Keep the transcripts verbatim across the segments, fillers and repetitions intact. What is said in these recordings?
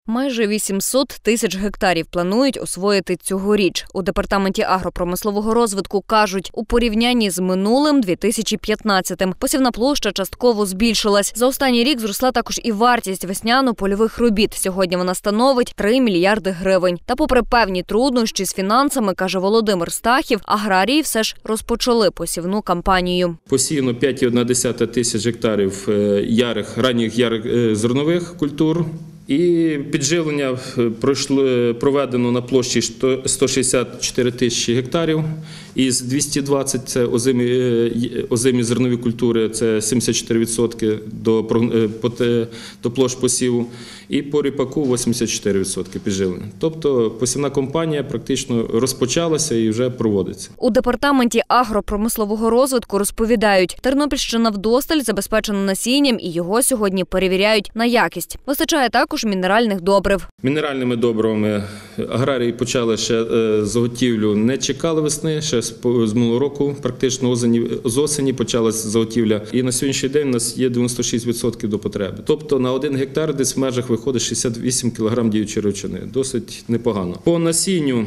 Майже вісімсот тисяч гектарів планують освоїти цьогоріч. У департаменті агропромислового розвитку кажуть, у порівнянні з минулим дві тисячі п'ятнадцятим посівна площа частково збільшилась. За останній рік зросла також і вартість весняно-польових робіт. Сьогодні вона становить три мільярди гривень. Та попри певні труднощі з фінансами, каже Володимир Стахів, аграрії все ж розпочали посівну кампанію. Посіяно п'ять цілих одна десята тисяч гектарів ярих, ранніх ярих зернових культур. І підживлення пройшло, проведено на площі сто шістдесят чотири тисячі гектарів. Із двісті двадцять – це озимі, озимі зернові культури, це сімдесят чотири відсотки до, до площ посіву. І по ріпаку вісімдесят чотири відсотки підживлення. Тобто посівна кампанія практично розпочалася і вже проводиться. У департаменті агропромислового розвитку розповідають, Тернопільщина вдосталь забезпечена насінням і його сьогодні перевіряють на якість. Вистачає також мінеральних добрив. Мінеральними добривами аграрії почали ще заготівлю, не чекали весни, ще з минулого року, практично осені, з осені почалася заготівля. І на сьогоднішній день у нас є дев'яносто шість відсотків до потреби. Тобто на один гектар десь в межах виходить шістдесят вісім кілограм діючої речовини. Досить непогано. По насінню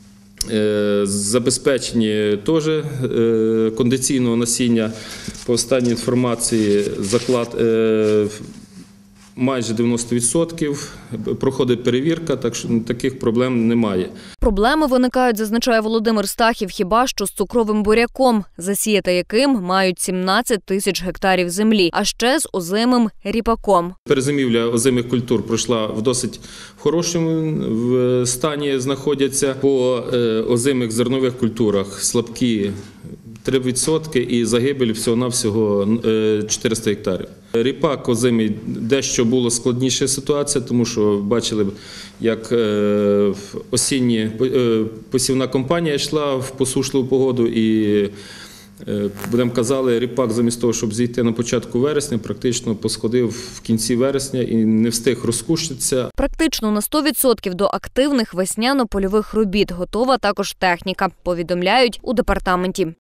забезпечені теж кондиційного насіння. По останній інформації заклад майже дев'яносто відсотків, проходить перевірка, так що таких проблем немає. Проблеми виникають, зазначає Володимир Стахів, хіба що з цукровим буряком, засіяти яким мають сімнадцять тисяч гектарів землі, а ще з озимим ріпаком. Перезимівля озимих культур пройшла в досить хорошому стані, знаходяться по озимих зернових культурах слабкі три відсотки і загибель всього-навсього чотириста гектарів. Ріпак озимий дещо була складніша ситуація, тому що бачили, як осіння посівна кампанія йшла в посушливу погоду і, будемо казали, ріпак замість того, щоб зійти на початку вересня, практично посходив в кінці вересня і не встиг розкущитися. Практично на сто відсотків до активних весняно-польових робіт готова також техніка, повідомляють у департаменті.